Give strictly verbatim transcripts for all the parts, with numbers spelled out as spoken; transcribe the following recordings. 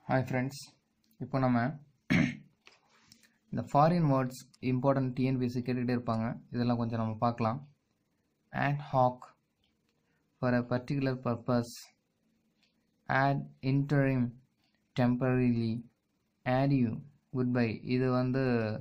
Hi friends, இப்போ நம்ம இந்த foreign words important T N P S C கேட்டுட்டே இருப்பாங்க. இதெல்லாம் கொஞ்சம் நம்ம பார்க்கலாம். Ad hoc for a particular purpose. Ad interim temporarily. Adieu goodbye. இது வந்து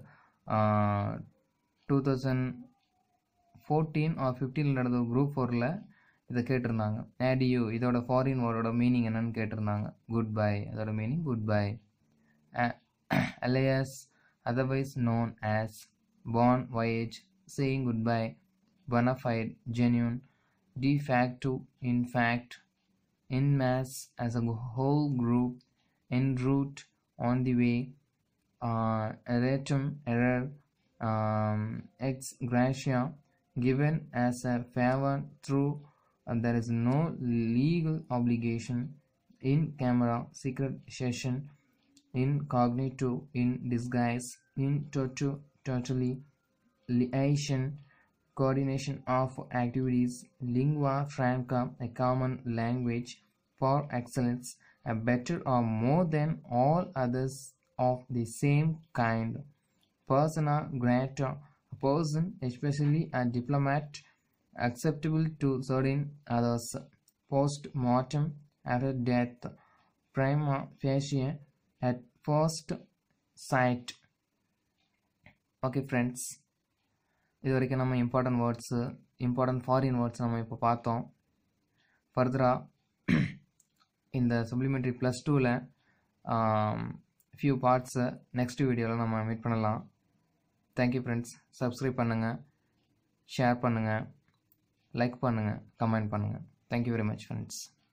twenty fourteen or fifteen நடந்த group four ல இத கேட்டிருந்தாங்க. Adieu இதோட foreign word மீனிங் என்னன்னு கேட்டிருந்தாங்க. Goodbye அதோட meaning goodbye. Alias otherwise known as bon voyage, saying goodbye, bona fide, genuine, de facto, in fact, in mass as a whole group, en route, on the way, uh, erratum, error, um, ex gratia, given as a favor through and there is no legal obligation, in camera, secret session, incognito, in disguise, in toto, totally, liaison, coordination of activities, lingua franca, a common language for excellence, a better or more than all others of the same kind, persona grata, a person, especially a diplomat, acceptable to certain others, post-mortem, after death, prima facie, at first sight. Okay friends, இது வரைக்கும் நம்ம important words important foreign words நம்ம இப்போ பார்த்தோம். ஃபர்தராக இந்த supplementary plus டூவில் few பார்ட்ஸை நெக்ஸ்ட் வீடியோவில் நம்ம மீட் பண்ணலாம். Thank you friends. சப்ஸ்கிரைப் பண்ணுங்கள், ஷேர் பண்ணுங்கள், லைக் பண்ணுங்கள், கமெண்ட் பண்ணுங்கள். Thank you very much friends.